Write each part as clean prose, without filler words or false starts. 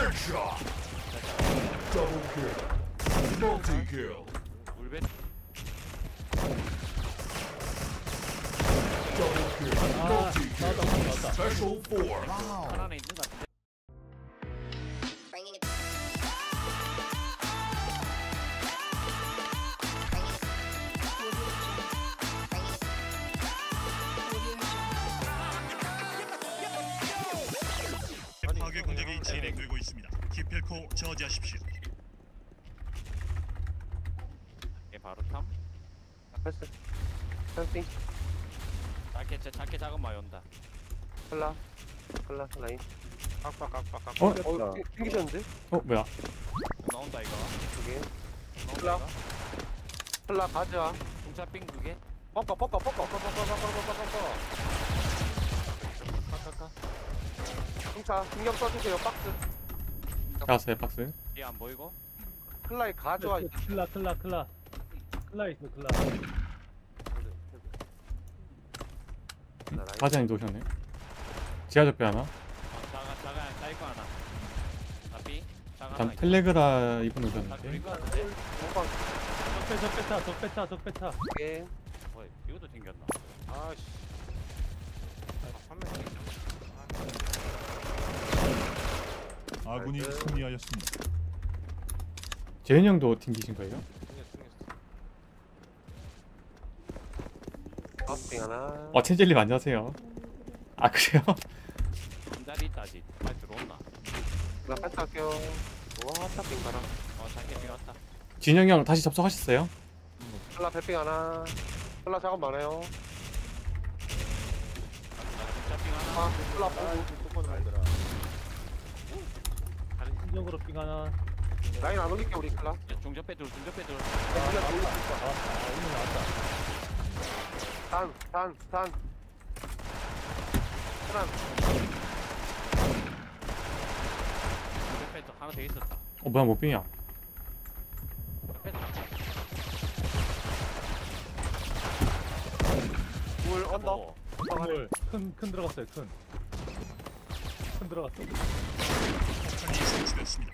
Headshot. Double kill. Multi kill. 울베 Double kill. Multi kill. Special force. 하나는 있는 것 같은데. 파괴 공격이 진행되고 있습니다. 기필코 저지하십시오. 얘 바로 탐. 패스. 패스. 작게 작은 마이 온다. 클라 라인. 깍깍깍깍. 어? 튕기셨는데? 뭐야? 나온다 이거. 두 개. 나온다 클라. 이거. 클라 가져와. 중차빙 두 개. 뻑뻑. 깍깍깍. 승차 신경 써주세요. 박스. 나왔어요 박스. 얘 안 보이고. 클라에 가져와. 클라 있어 클라. 과장님도 오셨네. 지하적배 하나. 작아 사이코 하나. 나비. 작아 다음 하나. 텔레그라 이분 나 오셨는데. 그린 거 같은데. 적배차. 예. 뭐 이것도 튕겼나? 아씨. 아군이 승리하였습니다. 재현 형도 튕기신 거예요? 파스팅 하나. 체젤님 안녕하세요. 아 그래요? 한달이 있다 아직. 빨리 들어온나? 나 패스 할게요. 와, 타핑 가라. 작게 빙 왔다. 진영이 형 다시 접속하셨어요? 클라 패핑 하나. 클라 작업 많아요. 중차빙 하나. 아, 클라 보고. 신적으로 빙 하나. 라인 안 올릴게 우리 클라. 중접배 둘. 오늘 나왔다. 단. 중접배 또 하나 더 있었다. 뭐야 뭐 빙이야. 물 언더. 오늘 큰 들어갔어요. 큰 들어갔어. 폭탄이 설치됐습니다.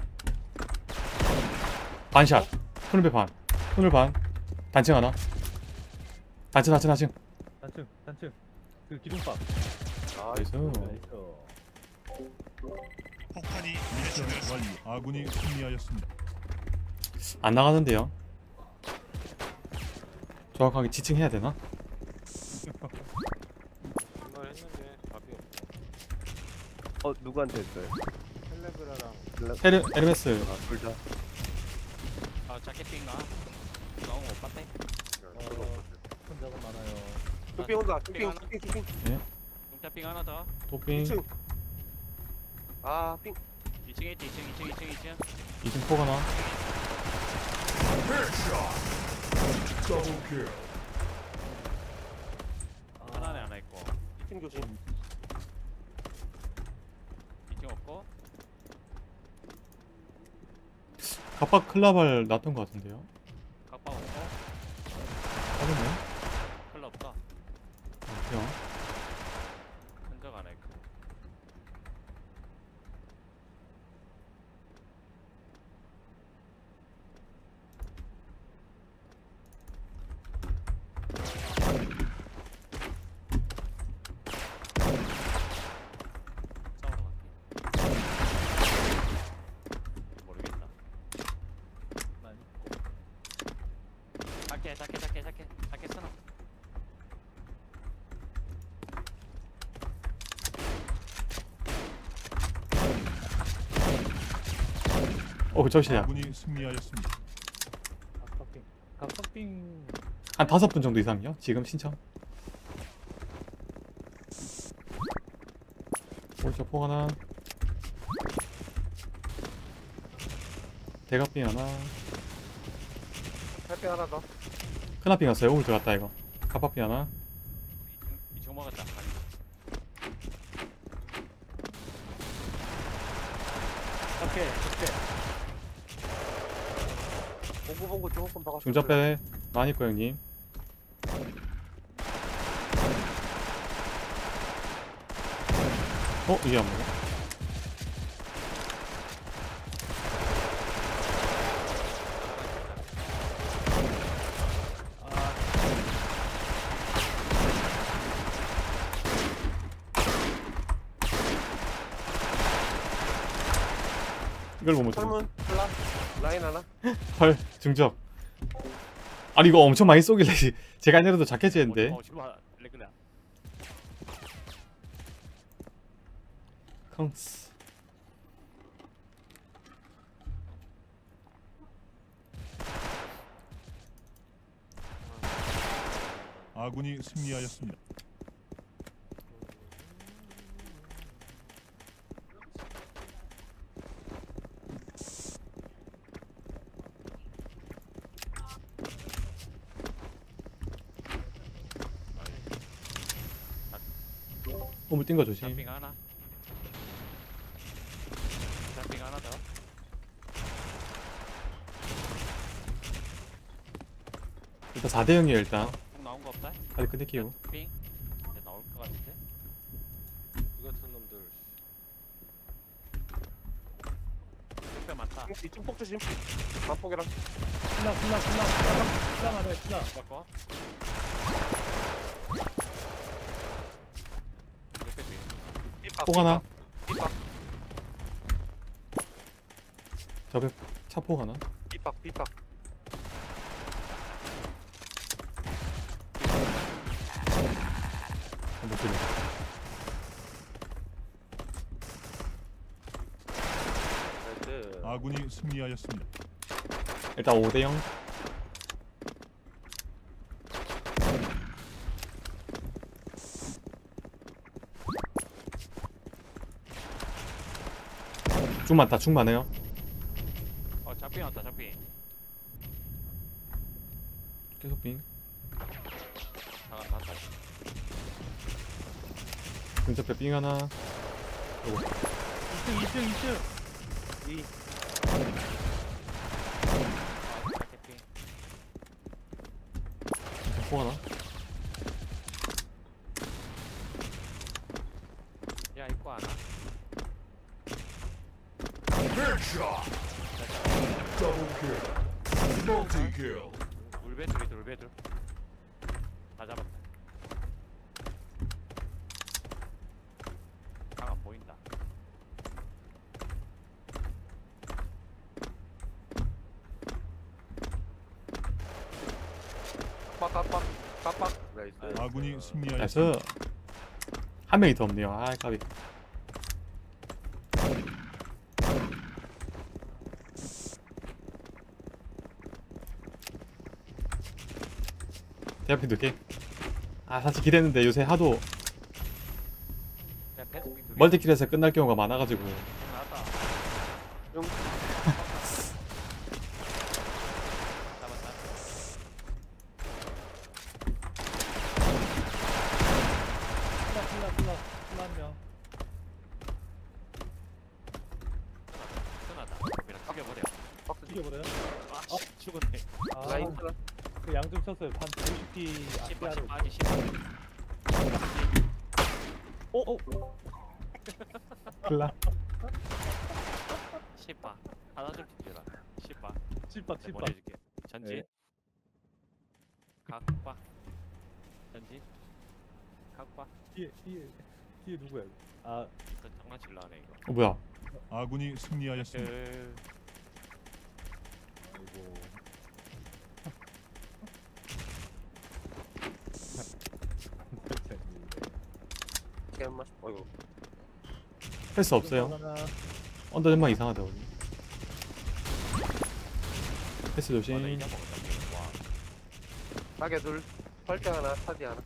반샷. 손을배 반. 손을 반. 단층 하나. 단층. 단층. 그 기둥밥. 그래서 나이스. 폭탄이 미션 완료. 아군이 승리하였습니다. 안 나가는데요. 정확하게 지칭해야 되나? 한번 했는데 답이 없어. 누구한테 했어요? 텔레그라랑. 에르메스. 둘 다. 작게 빙 나. 너무 못 봤네. 큰 작업 많아요. 뚝빙 온다. 뚝빙. 중차빙 하나 더. 토핑. 2층. 아, 빙. 2층에 있지. 2층. 2층 포 하나. Headshot. Double kill. 하나에 하나 있고. 2층 조심. 2층 없고. 갑박 클라발 놨던 것 같은데요. 각방 없고. 하겠네. 별로 없다. 그냥 흔적 하나 있고. 싸우러 갈게. 모르겠다. 많이. 작게 쓰나. 저시야. 아군이 승리하였습니다. 각석빙. 한 5분 정도 이상이요? 지금 신청. 오른쪽 포 하나. 대각빙 하나. 패핑 하나 더. 큰앞빙 왔어요. 오늘 들어갔다 이거. 갑박빙 하나. 2층 먹었다. 작게. 봉구 조금 박았어. 중접배 많이 있고 형님. 이게 안 먹어? 이걸 못 맞춰. 철문 플라 라인 하나. 헐 중적. 아니 이거 엄청 많이 쏘길래 제가 아니라도 자켓지는데. 지금 레그라. 컹스. 아군이 승리하였습니다. 오물 뛴 거 조심. 잡핑 하나. 잡핑 하나 더. 일단 4대 0이에요 일단. 꼭 나온 거 없다. 아직 끝낼게요. 핑. 이제 나올 것 같은데. 이 같은 놈들. 꽤 많다. 이쪽 폭 조심. 반폭이랑. 플라 말해 플라. 바꿔. 폭 하나. 삐박 저배 차폭 하나. 삐박 삐박. 못 들려. 나이스. 아군이 승리하였습니다. 일단 5대 0. 중 많다. 중 많아요. 잡핑 왔다. 잡핑. 계속 빙. 나갔다. 근접배 빙 하나. 2층. 잡핑. 폭 하나. 야 입고 하나. Headshot. Double kill. Multi kill. 돌배둘. 다 잡았다. 강 안 보인다. 빡빡빡빡. 나이스. 아군이 나이스. 승리하였습니다. 한 명이 더 없네요. 아 까비. 대학핀 두 개. 아 사실 기대했는데 요새 하도 야 패스핑 두 개. 멀티킬에서 끝날 경우가 많아가지고. 나왔다. 좀. 잡았다. 플라 한 명. 끝나다. 그냥 죽여버려. 박스 죽여버려요? 아 죽었네. 아, 라인 플라. 그 양쪽 쳤어요. 한 90피 앞에 하로. 아니 10번. 클라. 10번. 하나 좀 뒤져라. 10번. 칠박. 보내줄게. 전진. 네. 각박. 전진. 각박. 뒤에 누구야? 아, 일단 장난칠라 하네 이거. 뭐야? 아군이 승리하였습니다. 아이고. 게임만. 어이구. 패스 없어요. 하나. 언더 전망 이상하다 우리. 패스 와, 나 조심. 이제 먹었다. 와. 가게 둘. 설대 하나. 타디 하나.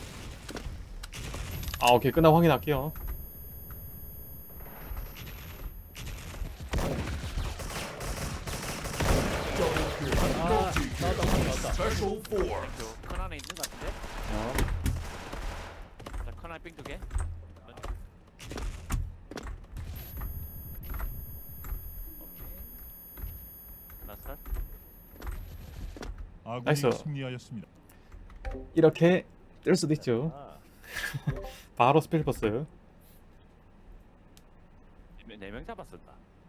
아 오케이 끝나고 확인할게요. Double kill. Multi kill. Special force. 큰 안에 있는 것 같은데? 어. 자, 큰 안에 삥 두 개. 나살. 아군이 나이스. 승리하였습니다. 이렇게 뜰 수도 있죠. 아, 바로 스펠 버스. 4명 잡았었다.